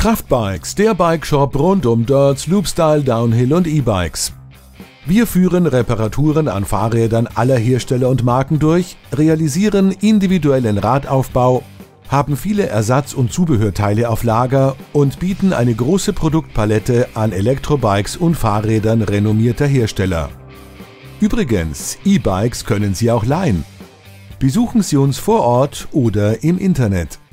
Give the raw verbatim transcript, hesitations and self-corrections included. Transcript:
Kraftbikes, der Bikeshop rund um Dirt, Slopestyle, Downhill und E-Bikes. Wir führen Reparaturen an Fahrrädern aller Hersteller und Marken durch, realisieren individuellen Radaufbau, haben viele Ersatz- und Zubehörteile auf Lager und bieten eine große Produktpalette an Elektrobikes und Fahrrädern renommierter Hersteller. Übrigens, E-Bikes können Sie auch leihen. Besuchen Sie uns vor Ort oder im Internet.